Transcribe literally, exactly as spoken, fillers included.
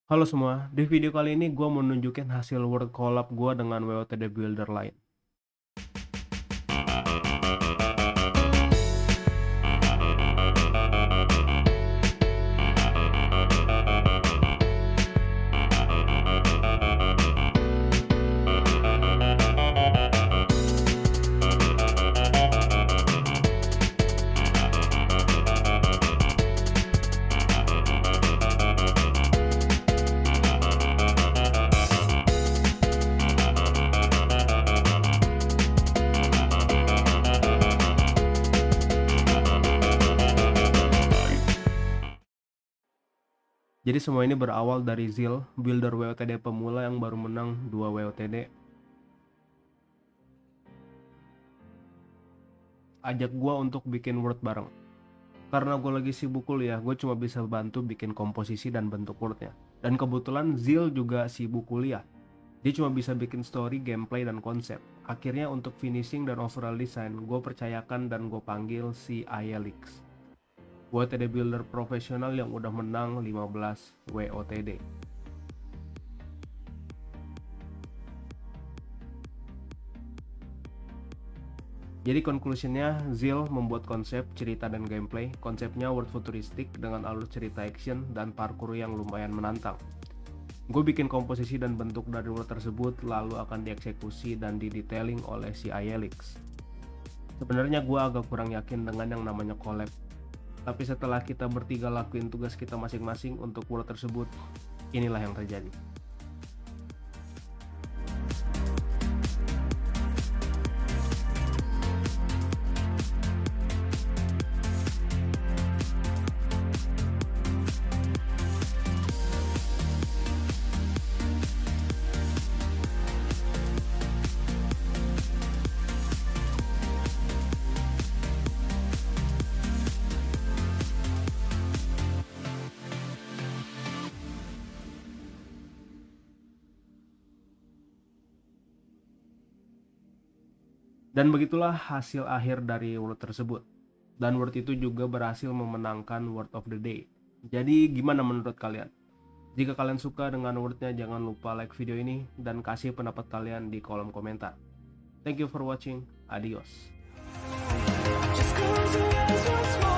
Halo semua, di video kali ini gue mau nunjukin hasil word collab gue dengan W O T D builder lain. Jadi semua ini berawal dari Zil, builder W O T D pemula yang baru menang dua W O T D. Ajak gue untuk bikin word bareng. Karena gue lagi sibuk kuliah, gue cuma bisa bantu bikin komposisi dan bentuk wordnya. Dan kebetulan Zil juga sibuk kuliah. Dia cuma bisa bikin story, gameplay, dan konsep. Akhirnya untuk finishing dan overall design, gue percayakan dan gue panggil si Ayelix, W O T D builder profesional yang udah menang lima belas W O T D. Jadi conclusionnya, Zil membuat konsep, cerita, dan gameplay. Konsepnya world futuristik dengan alur cerita action dan parkour yang lumayan menantang. Gue bikin komposisi dan bentuk dari world tersebut, lalu akan dieksekusi dan didetailing oleh si Ayelix. Sebenarnya gue agak kurang yakin dengan yang namanya collab. Tapi setelah kita bertiga lakuin tugas kita masing-masing untuk world tersebut, inilah yang terjadi. Dan begitulah hasil akhir dari word tersebut. Dan word itu juga berhasil memenangkan word of the day. Jadi gimana menurut kalian? Jika kalian suka dengan wordnya, jangan lupa like video ini dan kasih pendapat kalian di kolom komentar. Thank you for watching. Adios. Just close your eyes once more.